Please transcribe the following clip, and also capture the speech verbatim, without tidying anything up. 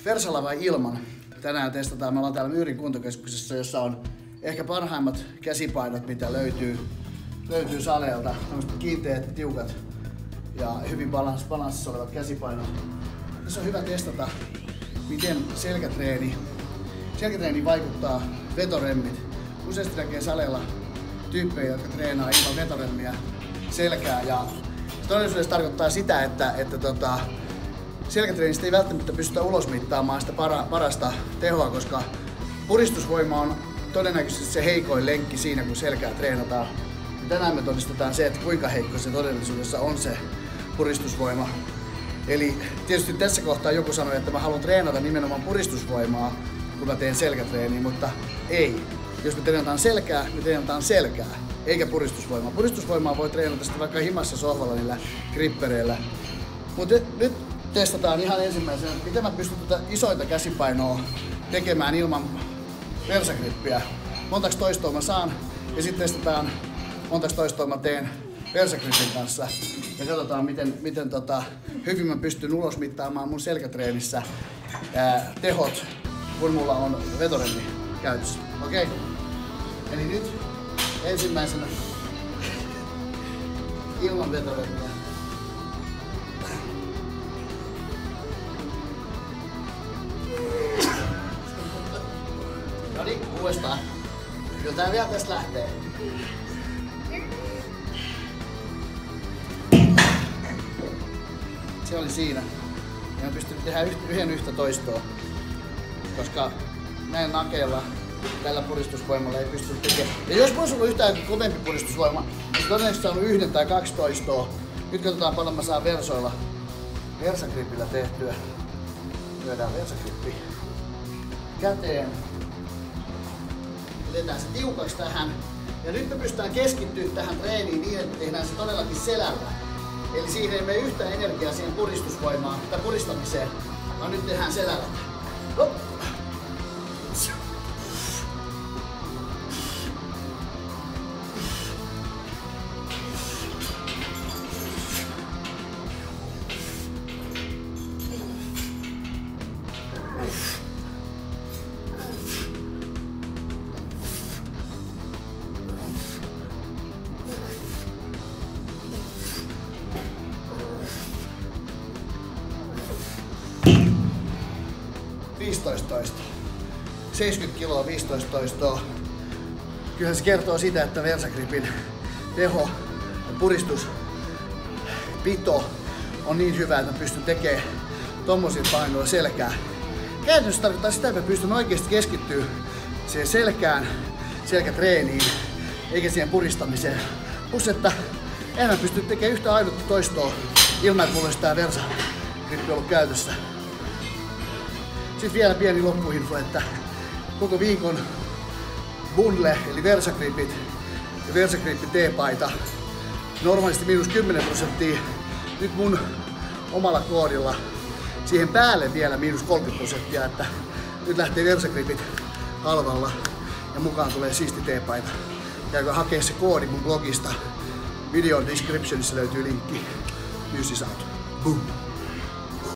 Versalla vai ilman? Tänään testataan. Me ollaan täällä Myyrin kuntokeskuksessa, jossa on ehkä parhaimmat käsipainot, mitä löytyy, löytyy saleelta. Tämmöiset kiinteät, tiukat ja hyvin balans, balanssissa olevat käsipainot. Tässä on hyvä testata, miten selkätreeni, selkätreeni vaikuttaa vetoremmit. Useasti näkee saleella tyyppejä, jotka treenaa ilman vetoremmiä selkää. Ja todellisuudessa tarkoittaa sitä, että, että tota, selkätreenistä ei välttämättä pystytä ulosmittaamaan sitä para, parasta tehoa, koska puristusvoima on todennäköisesti se heikoin lenkki siinä, kun selkää treenataan. Ja tänään me todistetaan se, että kuinka heikko se todellisuudessa on se puristusvoima. Eli tietysti tässä kohtaa joku sanoi, että mä haluan treenata nimenomaan puristusvoimaa, kun mä teen selkätreeniä, mutta ei. Jos me treenataan selkää, me treenataan selkää, eikä puristusvoimaa. Puristusvoimaa voi treenata sitten vaikka himassa sohvalla niillä grippereillä. Mutta nyt testataan ihan ensimmäisenä, miten mä pystyn tätä isointa käsipainoa tekemään ilman versagrippiä. Montaks toistoa mä saan ja sitten testataan, montaks toistoa mä teen versagrippin kanssa. Ja katsotaan, miten, miten tota, hyvin mä pystyn ulosmittaamaan mun selkätreenissä ää, tehot, kun mulla on vetoremmi käytössä. Okei? Okay? Eli nyt ensimmäisenä ilman vetoremmiä. No niin, uudestaan. Kyllä tää vielä tästä lähtee. Se oli siinä. Ja mä pystyn tehdä yhden yhtä toistoa, koska näin nakeilla tällä puristusvoimalla ei pysty tekemään. Ja jos olisi ollut yhtään kovempi puristusvoima, niin todennäköisesti saanut yhden tai kaksi toistoa. Nyt katsotaan paljon mä saan versoilla versagripillä tehtyä. Lyödään versagrippi käteen. Vedetään se tiukaksi tähän. Ja nyt me pystytään keskittyä tähän treeniin niin, että tehdään se todellakin selällä. Eli siihen ei mene yhtään energiaa siihen puristusvoimaan tai puristamiseen, vaan nyt tehdään selällä. Hop. viisitoista toistoa. seitsemänkymmentä kiloa, viisitoista toistoa. Kyllähän se kertoo sitä, että versagripin teho ja puristuspito on niin hyvä, että mä pystyn tekemään tommosia painoilla selkää. Käytännössä tarkoittaa sitä, että mä pystyn oikeasti keskittyä siihen selkään, selkätreeniin, eikä siihen puristamiseen. Plus, että en mä pysty tekemään yhtä ainutta toistoa ilman, että mulla olisi tää versagrippi ollut käytössä. Sitten vielä pieni loppuinfo, että koko viikon bundle eli versagripit ja versagrippi T-paita normaalisti miinus kymmenen prosenttia. Nyt mun omalla koodilla siihen päälle vielä miinus kolmekymmentä prosenttia, että nyt lähtee versagripit halvalla ja mukaan tulee siisti T-paita. Käykö hakea se koodi mun blogista. Videon descriptionissa löytyy linkki. Myy sisältö. Boom!